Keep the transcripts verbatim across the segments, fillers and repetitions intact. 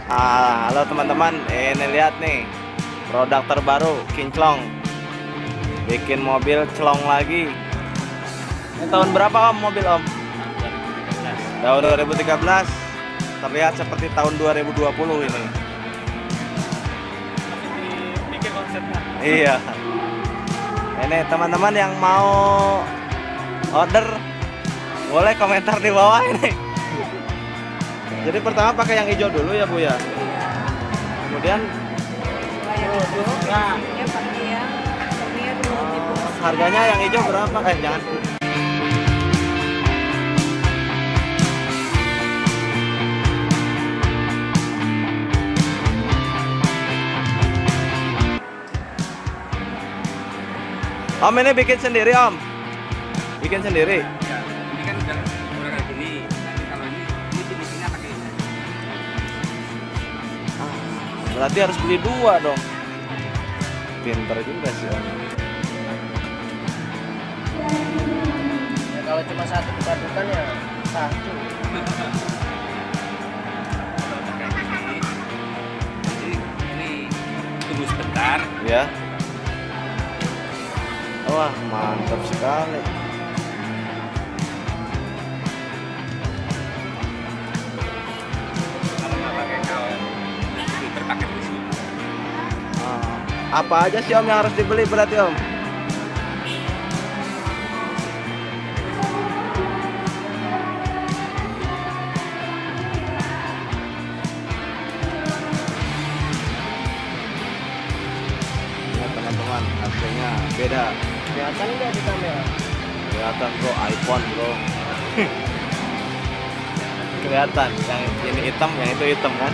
Ah, halo teman-teman, ini lihat nih produk terbaru Kinclong, bikin mobil celong lagi. Ini tahun berapa om mobil om? Tahun dua ribu tiga belas. Terlihat seperti tahun dua ribu dua puluh ini. Bikin konsepnya. Iya. Ini teman-teman yang mau order boleh komentar di bawah ini. Jadi pertama pakai yang hijau dulu ya Bu ya. Kemudian Nah, ya pakai yang warnanya dulu gitu. harganya yang hijau berapa? Eh jangan. Om ini bikin sendiri om? Bikin sendiri? Ya, ini kan udah udah kayak gini. Nanti kalau ini ini finishingnya pakai ini. Berarti harus beli dua dong. Pinter juga sih om. Ya, kalau cuma satu dipadukan ya satu. Kalau pakai ini, jadi ini tunggu sebentar. Ya. Wah mantap sekali. Kalau nggak pakai kaos, filter pakai tisu. Ah, apa aja sih om yang harus dibeli berarti om? Ya teman-teman, hasilnya beda. Kelihatan nggak di kamera? Kelihatan bro, iPhone bro. Kelihatan, yang ini hitam, yang itu hitam kan.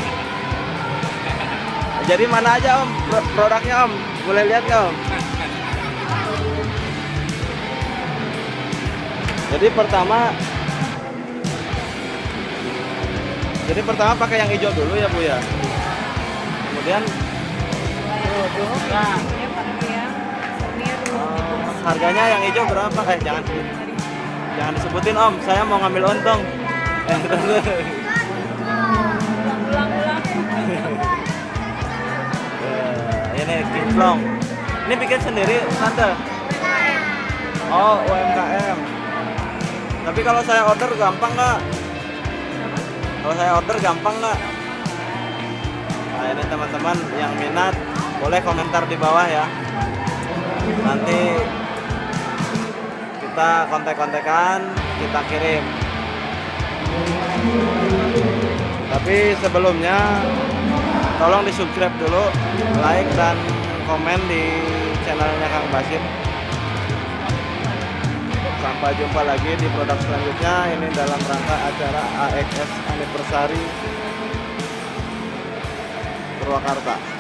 Jadi mana aja om pro- produknya om? Boleh lihat nggak om? Jadi pertama, jadi pertama pakai yang hijau dulu ya Bu ya. Kemudian Nah, ya pakai yang warnanya dulu gitu. eh, harganya yang hijau berapa? Eh jangan, jangan disebutin om. Saya mau ngambil untung. Eh, Ulang-ulang. Eh, ini Kinclong. Ini bikin sendiri tante? Oh U M K M. Tapi kalau saya order gampang nggak? Kalau saya order gampang nggak? Nah ini teman-teman yang minat boleh komentar di bawah ya. Nanti kita kontak-kontakan, kita kirim. Tapi sebelumnya tolong di subscribe dulu, like dan komen di channelnya Kang Basit. Sampai jumpa lagi di produk selanjutnya. Ini dalam rangka acara A X S Anniversary Purwakarta.